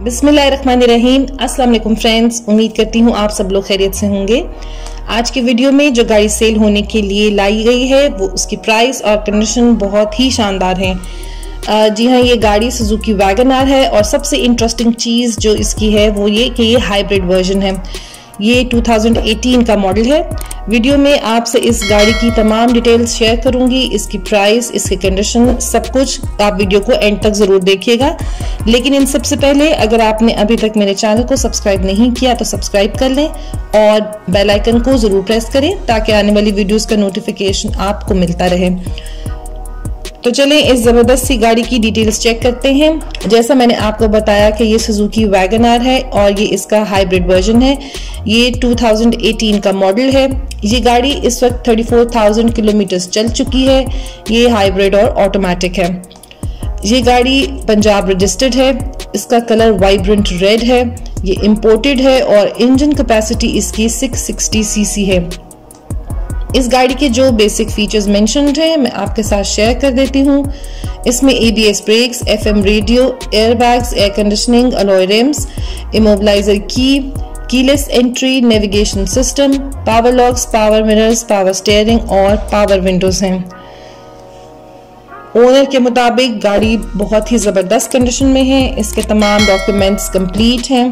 बिस्मिल्लाहिर्रहमानिर्रहीम। अस्सलाम वालेकुम फ्रेंड्स, उम्मीद करती हूँ आप सब लोग खैरियत से होंगे। आज की वीडियो में जो गाड़ी सेल होने के लिए लाई गई है वो उसकी प्राइस और कंडीशन बहुत ही शानदार है। जी हाँ, ये गाड़ी सुजुकी वैगन आर है और सबसे इंटरेस्टिंग चीज़ जो इसकी है वो ये कि ये हाइब्रिड वर्जन है। ये 2018 का मॉडल है। वीडियो में आपसे इस गाड़ी की तमाम डिटेल्स शेयर करूंगी, इसकी प्राइस, इसकी कंडीशन, सब कुछ। आप वीडियो को एंड तक जरूर देखिएगा। लेकिन इन सबसे पहले अगर आपने अभी तक मेरे चैनल को सब्सक्राइब नहीं किया तो सब्सक्राइब कर लें और बेल आइकन को जरूर प्रेस करें ताकि आने वाली वीडियोस का नोटिफिकेशन आपको मिलता रहे। तो चलें इस जबरदस्त सी गाड़ी की डिटेल्स चेक करते हैं। जैसा मैंने आपको बताया कि ये सुजुकी वैगन आर है और ये इसका हाइब्रिड वर्जन है। ये 2018 का मॉडल है। ये गाड़ी इस वक्त 34,000 किलोमीटर चल चुकी है। ये हाइब्रिड और ऑटोमेटिक है। ये गाड़ी पंजाब रजिस्टर्ड है। इसका कलर वाइब्रेंट रेड है। ये इम्पोर्टेड है और इंजन कैपेसिटी इसकी 660 सीसी है। इस गाड़ी के जो बेसिक फीचर्स मेंशन्ड हैं मैं आपके साथ शेयर कर देती हूँ। इसमें ABS brakes, FM radio, airbags, air conditioning, alloy rims, immobiliser keyless entry, navigation system, power locks, power mirrors, power steering और पावर विंडोज हैं। ओनर के मुताबिक गाड़ी बहुत ही जबरदस्त कंडीशन में है। इसके तमाम डॉक्यूमेंट्स कंप्लीट हैं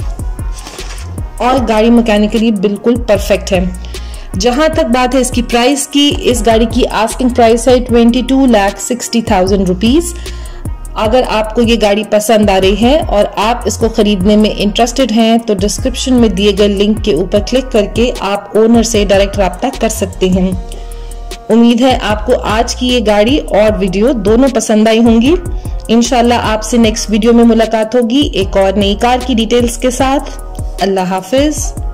और गाड़ी मैकेनिकली बिल्कुल परफेक्ट है। जहां तक बात है इसकी प्राइस की, इस गाड़ी की आस्किंग प्राइस है 22,60,000 रुपीज। अगर आपको ये गाड़ी पसंद आ रही है और आप इसको खरीदने में इंटरेस्टेड हैं तो डिस्क्रिप्शन में दिए गए लिंक के ऊपर क्लिक करके आप ओनर से डायरेक्ट रब्ता कर सकते हैं। उम्मीद है आपको आज की ये गाड़ी और वीडियो दोनों पसंद आई होंगी। इंशाल्लाह आपसे नेक्स्ट वीडियो में मुलाकात होगी एक और नई कार की डिटेल्स के साथ। अल्लाह हाफिज।